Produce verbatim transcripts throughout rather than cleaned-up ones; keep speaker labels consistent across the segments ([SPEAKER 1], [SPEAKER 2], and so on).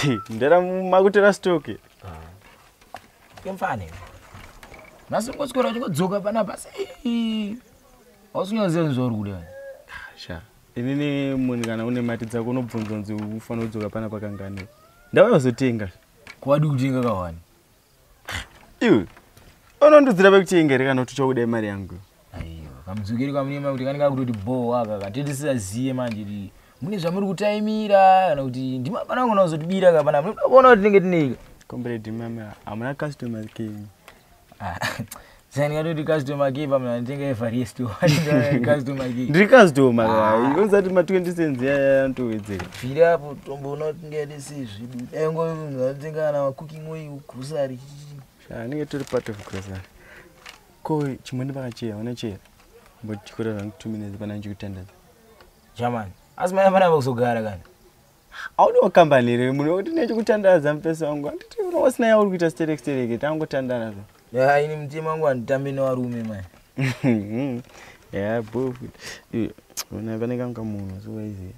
[SPEAKER 1] ndera makutera stock
[SPEAKER 2] kemfane nasingotsikora chingodzoka pana basi ausinyaze nzorule
[SPEAKER 1] sha inini munhu kana une mati dzako unobvunza nzi ufana kudzoka pana pakangane ndavazotenga
[SPEAKER 2] kwadi kutenga kawani
[SPEAKER 1] iwe unondodzira pekutenga kana kuti chauda mari yangu
[SPEAKER 2] aiyo kamudzukiri kamunema kuti kanika kutoti bo aka katetisaziye manje kuti mune zvamuri kutaimira kana kuti ndimabana wangu nazotibira kapana munoona kuti tinenge tinenge
[SPEAKER 1] comrade mama amuna customers king
[SPEAKER 2] ah Zani ngati customer give amna ntenga Everest wani customer give.
[SPEAKER 1] Ndi customer kai. Unzati ma twenty cents ya antowedzera.
[SPEAKER 2] Fira hapo tombona tingede sizvi. Engo ngatenga na cooking oil grocery.
[SPEAKER 1] Sha ninge turi part of grocery. Ko chimwe ndipakacheya una cheya. Mbo chikora rangu two minutes pana nchikutandaza.
[SPEAKER 2] Jamani. Asima yafana bakuzogara kana.
[SPEAKER 1] Audi wa company re munhu kuti nechikutandaza mpesa wangu. Nditi unosina ya uri kuita sterek sterek tangotandana zvo.
[SPEAKER 2] Ya ini mtima wangu anitambe na warume mai.
[SPEAKER 1] Ya bofu. Una vaneka nga munhu so waizi.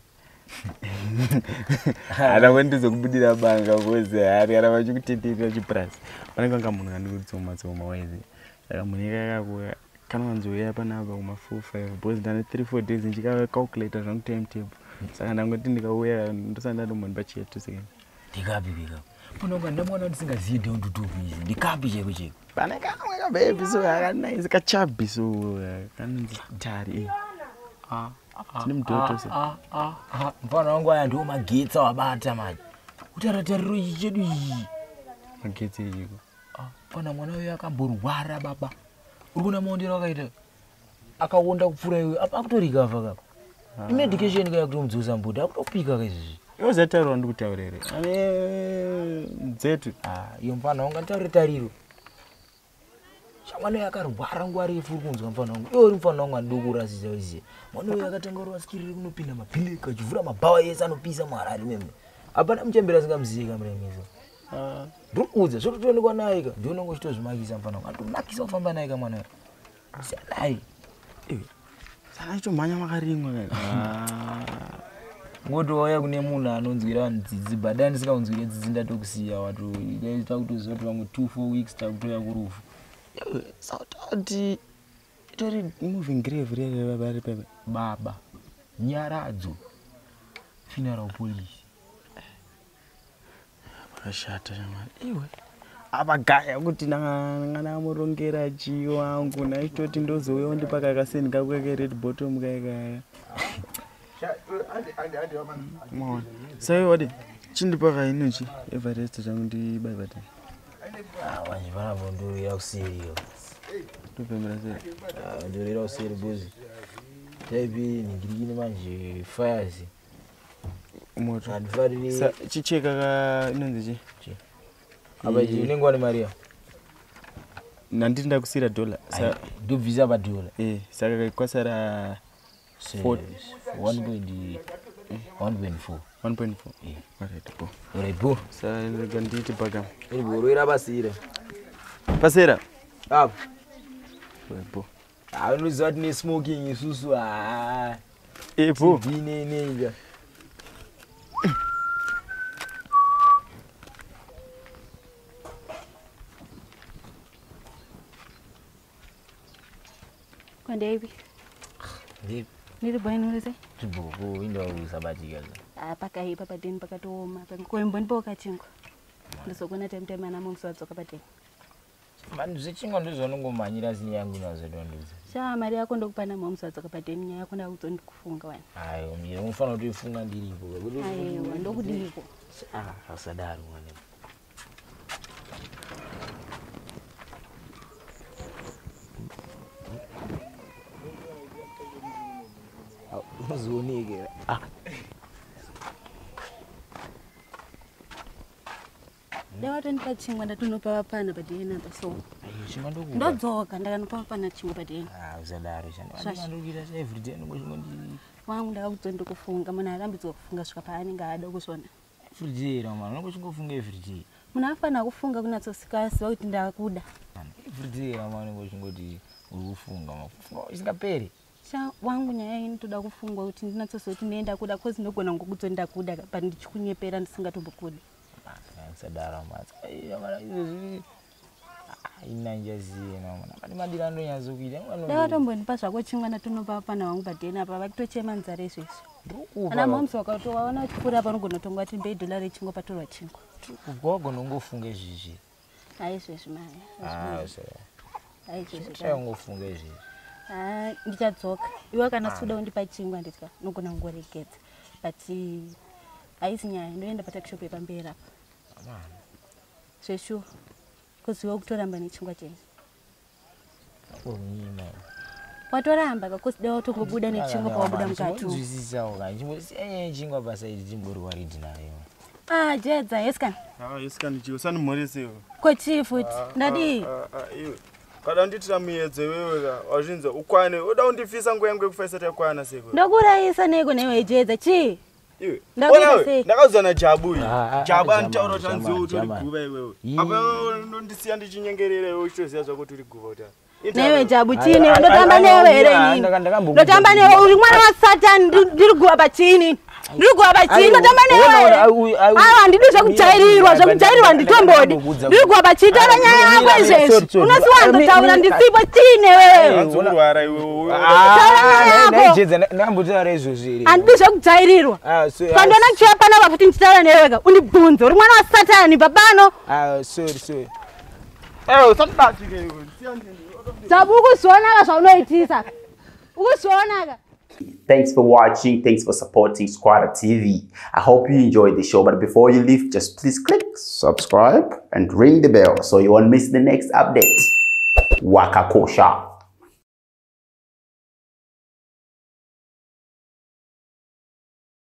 [SPEAKER 1] Ara wendizo kubudira banga koze hari ara vachikuteterera chiprice. Vaneka nga munhu andikutsoma tsoma waizi. Saka munhu yakakuya kana wanzoya panapa kuma four five boys ndane three four days ndichika calculator zvangu timetable. Saka ndangoti ndikauya ndosanda ndomoni pachetu second.
[SPEAKER 2] Ndikapi bika. Punonga ndamwana ndisingaziye ndondutupi izi. Ndikapi cheko cheko.
[SPEAKER 1] Paneka kamwe baby so akanice kachabi so kanonzi tari. Ah tine mtoto so.
[SPEAKER 2] Ah ah ah mfana wangu aya ndo magetsa wabata manje. Utara Tariro ichedu iyi.
[SPEAKER 1] Magetsa yiko.
[SPEAKER 2] Ah pana mwana uyu akamborwara baba. Uri kuna maondero akaita. Akawonda kupfura iwe akutorikava kako. Medication kaya kuti mudzosa mbuda akutopika kaizvi.
[SPEAKER 1] Yoza Tariro ndikutaurere. Ane dzetu.
[SPEAKER 2] Ah iyo mfana wanga Tariro Tariro. Mwana yakarwara nguwa refu kunzwa mfana wangu. Iwe uri mfana wangu andokura ziziziye. Mwana uyu akatanga ruwasikirire kunopinda mapilika chivura mabhawa yese anopisa mwarari meme. Apana muchembera singamziye kamuremeza.
[SPEAKER 1] Ah
[SPEAKER 2] ndikuudza zvototoonekwa naye ka ndinongo chitozvimakisa mfana wangu. Antonakisa kufamba naye kamwana uyu. Siyanai.
[SPEAKER 1] Iwe sana chitomhanya makarimwa kaka. Ah
[SPEAKER 2] ngotouya kune munhu anonzwira ndzidzi badani ndisingaunzwire ndzidzi ndatokusiya wato itaita kutoziva kuti vamwe two four weeks takutoya kurufu.
[SPEAKER 1] Sautati itori moving grave rere babari pepe
[SPEAKER 2] Baba nyaradzo funeral police
[SPEAKER 1] bakashata jamani. Iwe abagaya kuti ngana murongera chi wangu na itoti ndozouya ndipaka kaseni kakweke red bottom kaya. Mona sai wadi chindipaka inochi Everest changu ndi bye bye.
[SPEAKER 2] Ah wanje bana bondo ya usiriyo.
[SPEAKER 1] Tupembera sei.
[SPEAKER 2] Ah ndio leo usiri buzi. Baby ningirigine manje fires.
[SPEAKER 1] Moto.
[SPEAKER 2] Advari
[SPEAKER 1] Sa chicheka ka inonzi chi.
[SPEAKER 2] Aba jinengwa ni Maria.
[SPEAKER 1] Nandi ndakusira dollar.
[SPEAKER 2] Sa do visa ba dollar.
[SPEAKER 1] Eh saka kwasara
[SPEAKER 2] one point four.
[SPEAKER 1] one point four.
[SPEAKER 2] Eh.
[SPEAKER 1] Alright bo.
[SPEAKER 2] Alright bo.
[SPEAKER 1] Sa nganditi paka.
[SPEAKER 2] Ini boroira basira.
[SPEAKER 1] Pasera.
[SPEAKER 2] Apo.
[SPEAKER 1] Bo.
[SPEAKER 2] Ah unozwa ni smoking isusu ah.
[SPEAKER 1] Eh bo.
[SPEAKER 2] Dine nenga.
[SPEAKER 3] Kwande hivi.
[SPEAKER 2] Ndi
[SPEAKER 3] Nili bwana niulize.
[SPEAKER 2] tibuku inda usabatika.
[SPEAKER 3] Ah paka hii papa deni paka toma. Kwa mboni boka chingo. Ndisokona temtema na mumso atsoka pateni.
[SPEAKER 2] Mani zvichingo ndizvonongomhanyira zini yangu nazodonduza.
[SPEAKER 3] Sha mari yako ndokupana mumso atsoka pateni nyaya yako ndakuzondi kufunga wani.
[SPEAKER 2] Ayo mira unofana kuti ufunga ndiripo.
[SPEAKER 3] Ayo ndokudiko.
[SPEAKER 2] Ah asadaro mwana. Uzonike. Ah.
[SPEAKER 3] Dewa tonipa chingwa ndatonopa vapana padeni apa so.
[SPEAKER 2] Ayo chingwa ndoku.
[SPEAKER 3] Ndodzoka ndakanopa vapana chingwa padeni.
[SPEAKER 2] Ah uzadaro chani. Ndikuita every day ngochingo ndi.
[SPEAKER 3] Wangu ndakakuzondi kufunga mwana arambidzwa kufunga svika paanenge ada kuzvona.
[SPEAKER 2] Every day ramana ngochingofunga every day.
[SPEAKER 3] Munhu afana kufunga kunatsosikasiva kuti ndakuda.
[SPEAKER 2] Every day ramana ngochingoti uri kufunga makufunga isingaperi.
[SPEAKER 3] Sha wangu nyaya ini toda kufungwa kuti ndinatsozoti nenda kuda cause ndogona ngokudzonda kuda pa ndichikunyepera ndisingatombokuda.
[SPEAKER 2] sadara matsa iya mara izvi inanjazina mwana kani madira ndo nyazokuita mwana
[SPEAKER 3] dawa tomboni paswa kochingwa natunopa pana wangu badeni apa vakitochema nzara izvezvi ana momsi wakatowaona chikura panogona tongwa ati mbei dolari ichingo patorwa chingwa
[SPEAKER 2] ugogona ungofunga izvizvi
[SPEAKER 3] aizvezvi mai aizvezvi
[SPEAKER 2] chaungofunga izvizvi
[SPEAKER 3] ah ndichadzoka iwe kana suda undipa chingwa nditya nogona kungoregedza but aisi nyaya ndoenda patakishop yepamberi apa zveshuwa kuziva kutoramba nechingwa chenyu
[SPEAKER 2] unyima
[SPEAKER 3] watoramba kakusidawa utongobuda nechingwa pawabuda mukati
[SPEAKER 2] uzvisisawo kanjimbosenye chingwa pasaidi chimboriwaridi nayo
[SPEAKER 3] ah jedza yesikana
[SPEAKER 1] ah yesikana chiwo sanimhoresewo
[SPEAKER 3] kochii futi ndadi
[SPEAKER 1] iwe kada nditira muedze wewe wazvinza ukwane uda undifisa nguva yangu yekufaisa takwana seko
[SPEAKER 3] ndokurayisa neko newe jedza chii
[SPEAKER 1] iwe ndakuita ndakazana Jabu Jabu antaura tanziwo uri guva iwewe apa ndondisiya ndichinyengerera iwe uchitoziva zvakuti uri guva uta
[SPEAKER 3] newe Jabu chini ndotamba newe here nini ndotamba newe uri mwana wa Satani ndiri guva pachini ndiri guva pachini ndotamba newe awa handidi zvekujairirwa zvekujairirwa nditombodi ndiri guva pachini taura nyaya yako izvezvi unosiwanza taura ndisipo chii newewe
[SPEAKER 1] urwara iwewe
[SPEAKER 2] ndambotaura izvozvi
[SPEAKER 3] handidi zvekujairirwa pandiona kuchiva panapa kuti ndichitaura neweka undibvunze uri mwana wa Satani papano
[SPEAKER 2] sorry sorry
[SPEAKER 1] ewe usatibatike iwe
[SPEAKER 3] Jabu ukusionaka zvaunoitisa ukusionaka.
[SPEAKER 4] Thanks for watching. Thanks for supporting Squatter T V. I hope you enjoyed the show. But before you leave, just please click subscribe and ring the bell so you won't miss the next update. Waka Kosha.